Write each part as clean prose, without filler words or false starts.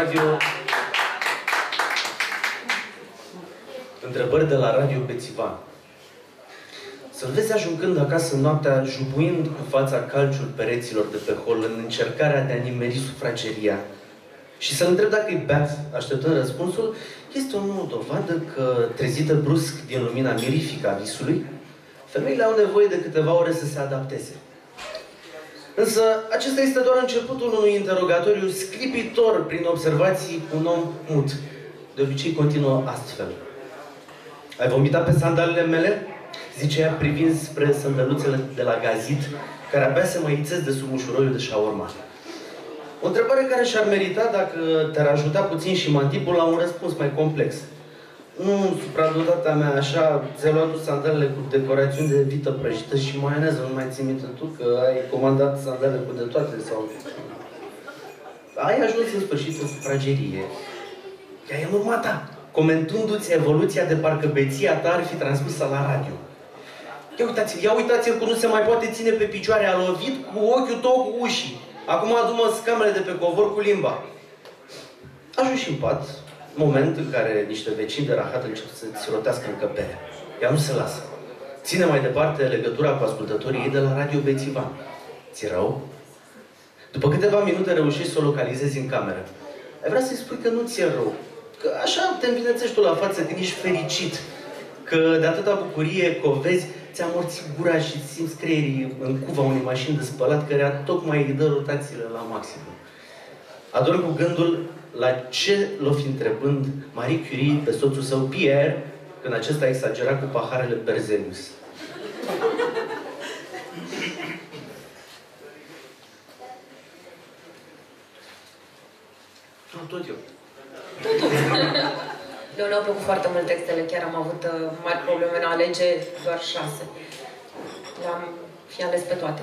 radio. Întrebări de la Radio Bețivan. Să-l vezi ajungând acasă noaptea, jubuind cu fața calciul pereților de pe hol în încercarea de a nimeri sufrageria. Și să-l întreb dacă e beat, așteptând răspunsul, este o nouă dovadă că, trezită brusc din lumina mirifică a visului, femeile au nevoie de câteva ore să se adapteze. Însă, acesta este doar începutul unui interogatoriu sclipitor prin observații cu un om mut. De obicei continuă astfel. Ai vomitat pe sandalele mele? Zice ea privind spre sandăluțele de la gazit, care abia se mai ițesc de sub mușuroiul de șaorma. O întrebare care și-ar merita, dacă te-ar ajuta puțin și mandibul, la un răspuns mai complex. Nu, supradotata mea, așa, ți-ai luat tu sandalele cu decorațiuni de vită prăjită și maioneză, nu mai ții minte tu că ai comandat sandalele cu de toate sau... Ai ajuns în sfârșit în sufragerie. Ea e în urma ta, comentându-ți evoluția de parcă beția ta ar fi transmisă la radio. Ia uitați-l cum nu se mai poate ține pe picioare, a lovit cu ochiul tău cu ușii. Acum adu-mă scamele de pe covor cu limba. Ajungi în pat, moment în care niște vecini de rahat încep să-ți rotească încăperea. Ea nu se lasă. Ține mai departe legătura cu ascultătorii ei de la Radio Bețivan. Ți-e rău? După câteva minute reușești să o localizezi în cameră. Ai vrea să-i spui că nu ți-e rău. Că așa te învinețești tu la față când ești fericit. Că de atâta bucurie că o vezi, ți-a amorțit gura și simți creierii în cuva unei mașini de spălat, care tocmai îi dă rotațiile la maximum. Adorm cu gândul la ce l-o fi întrebând Marie Curie pe soțul său Pierre, când acesta exagera cu paharele Berzelius. Tot eu. Eu ne-au plăcut foarte mult textele, chiar am avut mari probleme în a alege doar 6. Le-am fi ales pe toate.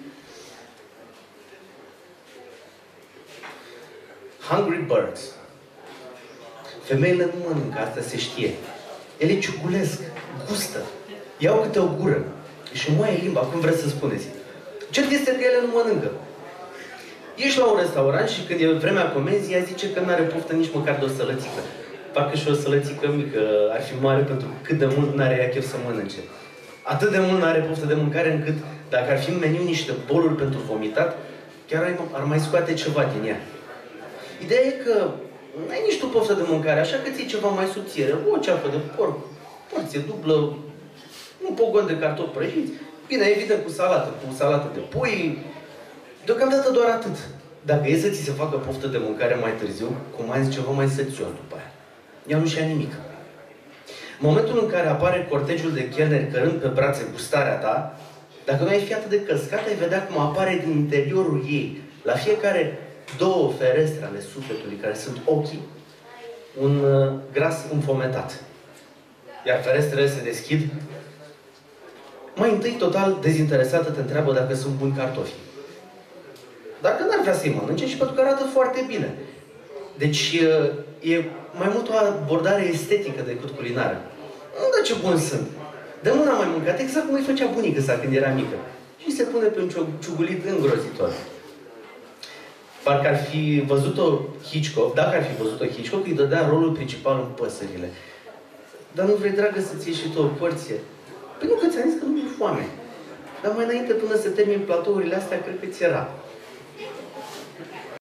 Hungry birds. Femeile nu mănâncă, asta se știe. Ele ciugulesc, gustă, iau câte o gură, își moaie limba, cum vreți să spuneți. Cert este că ele nu mănâncă. Ești la un restaurant și când e vremea comenzii, ea zice că nu are poftă nici măcar de o sălățică. Facă și o sălățică mică, ar fi mare pentru cât de mult n-are ea chef să mănânce. Atât de mult n-are poftă de mâncare încât, dacă ar fi în meniu niște boluri pentru vomitat, chiar ar mai scoate ceva din ea. Ideea e că n-ai nici tu poftă de mâncare, așa că ții ceva mai subțire. O ceapă de porc, porție dublă, un pogon de cartofi prăjiți, bine, evident, cu salată de pui. Deocamdată doar atât. Dacă e să ți se facă poftă de mâncare mai târziu, comanzi ceva mai sățion după aia. Ea nu și-a nimic. Momentul în care apare cortegiul de chelneri cărând pe brațe gustarea ta, dacă nu ai fi atât de căscat, ai vedea cum apare din interiorul ei, la fiecare 2 ferestre ale sufletului, care sunt ochii, un gras înfometat. Iar ferestrele se deschid. Mai întâi, total dezinteresată, te întreabă dacă sunt buni cartofi. Dacă n-ar vrea să-i mănânce și pentru că arată foarte bine. Deci e mai mult o abordare estetică decât culinară. Nu, dar ce buni sunt! De mult n-am mai mâncat, exact cum îi făcea bunica sa când era mică. Și se pune pe un ciugulit îngrozitor. Parcă ar fi văzut-o Hitchcock, dacă ar fi văzut-o Hitchcock, îi dădea rolul principal în Păsările. Dar nu vrei, dragă, să-ți iei și tu o porție? Păi nu, că ți-am zis că nu mi-e foame. Dar mai înainte, până să termin platourile astea, cred că ți era.